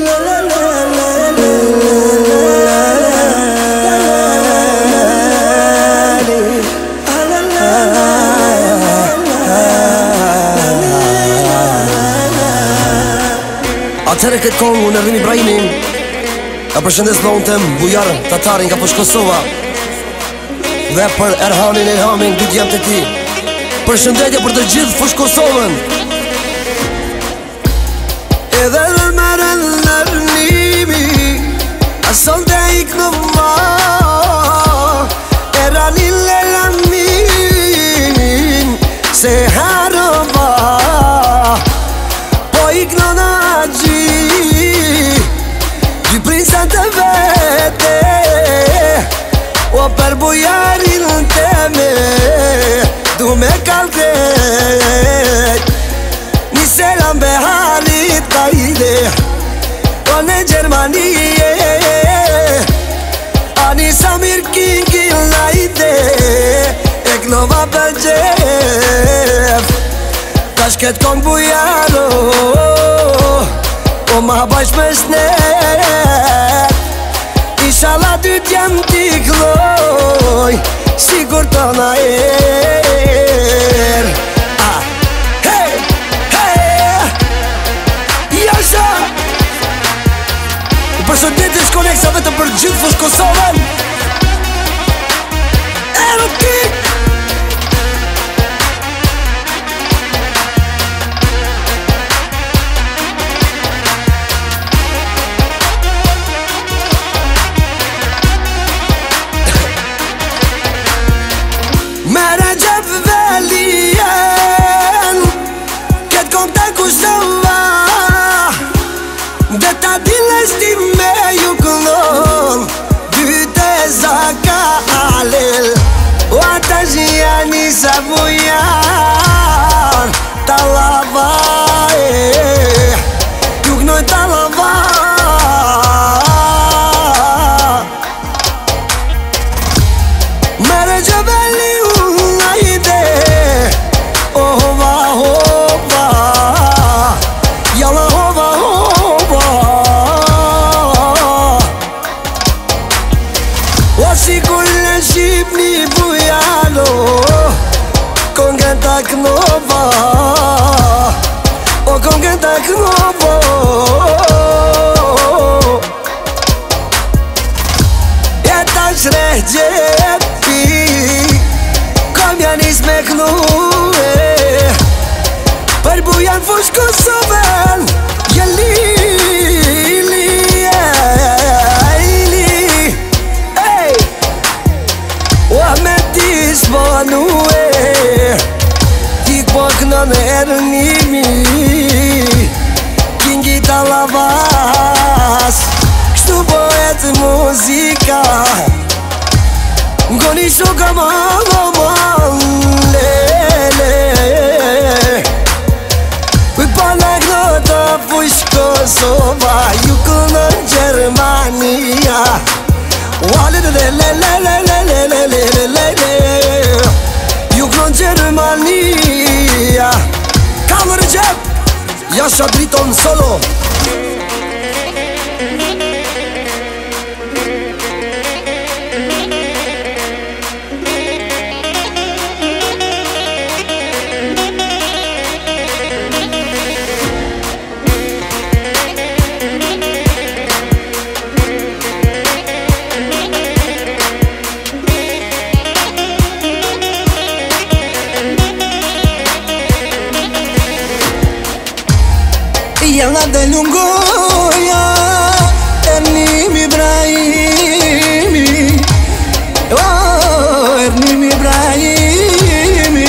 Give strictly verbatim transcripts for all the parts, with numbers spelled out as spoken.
Atëre këtë kongë unë Ervin Ibrahimin ka përshëndes në unë tem Bujar Tatarin ka përsh Kosova dhe për Erhanin Elhamin dy djemë të ti. Përshëndetje për të gjithë fush Kosovën. Edhe në mërën në rënimi asol të ikë në ma Erhanin Elhamin se harëva po ikë në në Dy prinsat të vete o për bujarin teme du me kaldet një selam beharit ka ide o në Gjermanie a një Samir Kingin la ide e knova për gjef ta shket kong bujaro o ma bajsh me shnet Inshallah dy t'jem t'i kloj sigur të na er ah, hey, hey Jasha u përshëndetje shkoneksa vetëm për gjithë fush Kosovën Erotik Mere gjep velien Këtë kom të kushtëva Dhe ta diles ti me ju këllon Dy të zaka alel O ata zhja një sabujar Ta lava e Ju kënoj ta lava Mere gjep velien Shqipni bujalo Kongën ta knova O kongën ta knova E ta shre gjepi Kom janis me knue Për bujan fush Kosovën Jeli Svanue Tik po kënën ernimi Kingi ta lavas Kështu poet muzika Ngoni shuka ma loman Lele Kuj pana kënëta fush Kosova Ju kënën Gjermania Ju kënon Gjermania Kamër gjep Jasha driton solo Jalla dhe lungoja Ernim Ibrahimi Oh, Ernim Ibrahimi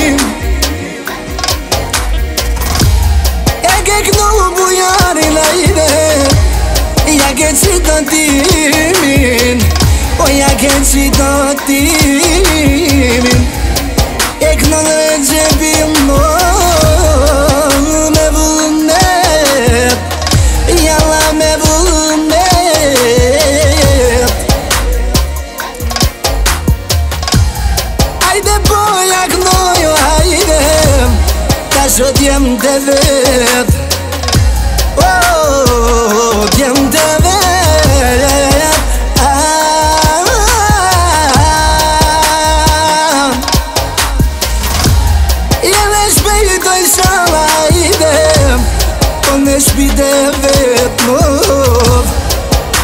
E ke kënu bujarin a ide Ja ke qitatimin O ja ke qitatimin E kënu dhe gjepim no Me vullne Jalla me vullnet Ajde boja knojo, ajde Ta shot jem të vet Oh, jem të